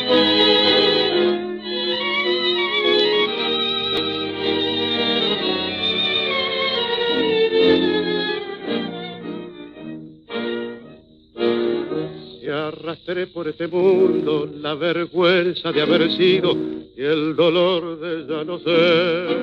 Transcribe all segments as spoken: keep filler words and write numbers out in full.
Arrastré por este mundo la vergüenza de haber sido y el dolor de ya no ser.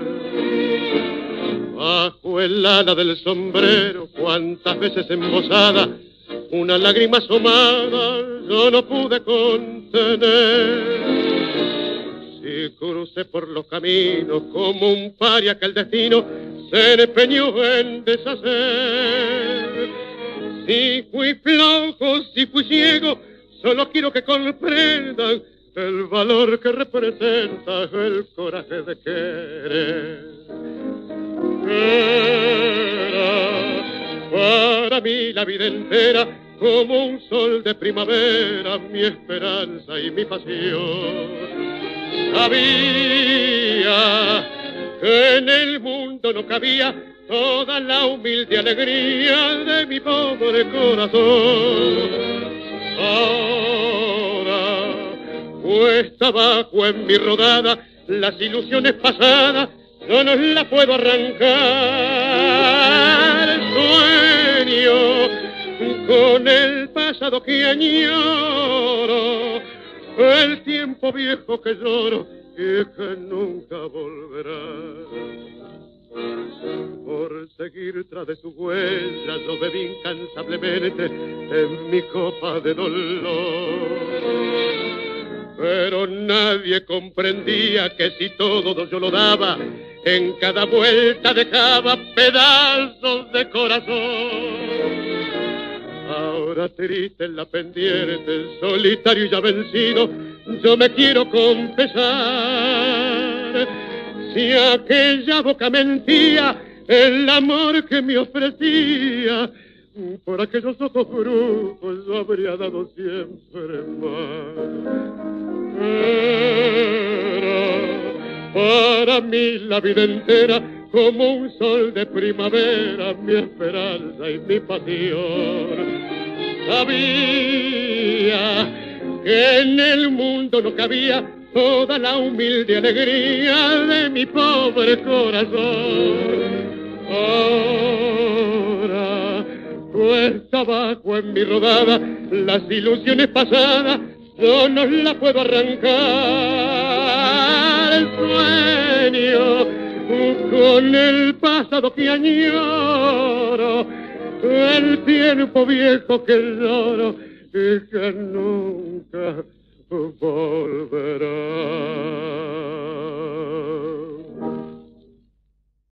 Bajo el ala del sombrero, cuántas veces embosada, una lágrima asomada yo no pude contener. Si crucé por los caminos como un paria que el destino se empeñó en deshacer. Si fui flojo, si fui ciego, solo quiero que comprendan el valor que representa el coraje de querer. Era para mí la vida entera como un sol de primavera, mi esperanza y mi pasión. Sabía que en el mundo no cabía toda la humilde alegría de mi pobre corazón. Ahora, cuesta abajo en mi rodada, las ilusiones pasadas yo no las puedo arrancar. Sueño con el pasado que añoro, el tiempo viejo que lloro y que nunca volverá. Por seguir tras de su huella yo bebí incansablemente en mi copa de dolor. Pero nadie comprendía que si todo yo lo daba, en cada vuelta dejaba pedazos de corazón. Ahora triste en la pendiente, solitario y ya vencido, yo me quiero confesar. Si aquella boca mentía el amor que me ofrecía, por aquellos ojos brujos yo habría dado siempre más. Era para mí la vida entera como un sol de primavera, mi esperanza y mi pasión. Sabía que en el mundo no cabía toda la humilde alegría de mi pobre corazón. Ahora, cuesta abajo en mi rodada, las ilusiones pasadas yo no las puedo arrancar. El sueño con el pasado que añoro, el tiempo viejo que lloro y que nunca